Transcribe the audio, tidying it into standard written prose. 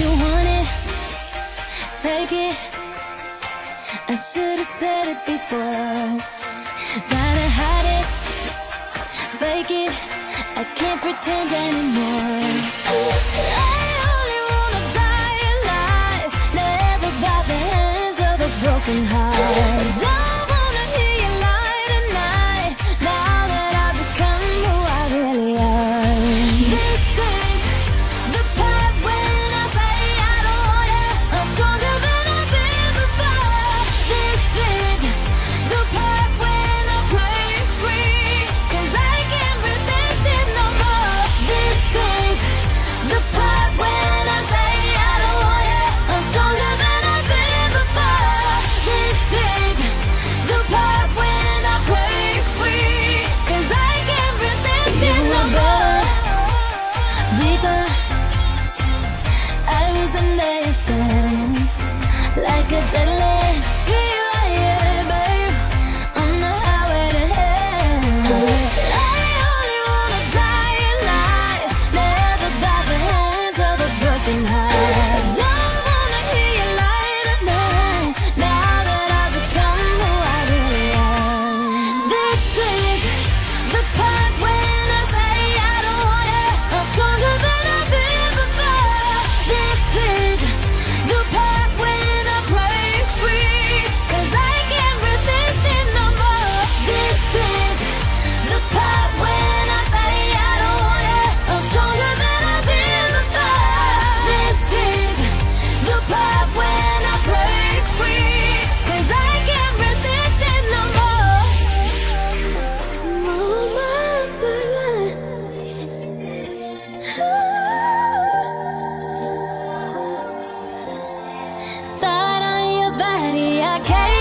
you want it, take it. I should've said it before. Try to hide it, fake it. I can't pretend anymore. I only wanna die alive, never by the hands of a broken heart. Don't wanna hear you lie tonight, now that I've become who I really am. This is the part when I say I don't want you. I'm stronger than I've been before. This is the part when I break free, 'cause I can't resist it no more. This is the part when I say I don't want you. I'm stronger than I've been before. This is the part when I break free, 'cause I can't resist it no more. Deeper, I was the next one, like a deadly fever, yeah, babe, on the highway to hell. I only wanna die alive, never by the hands of a broken heart. Don't wanna hear you lie tonight, now that I've become who I really am. This is the part when I say I don't want you. I'm stronger than I've been before. This is the part when I break free, 'cause I can't resist it no more. This is the part when I say I don't want you. I'm stronger than I've been before. This is the part when I break free, 'cause I can't resist it no more. Thought on your body, I can't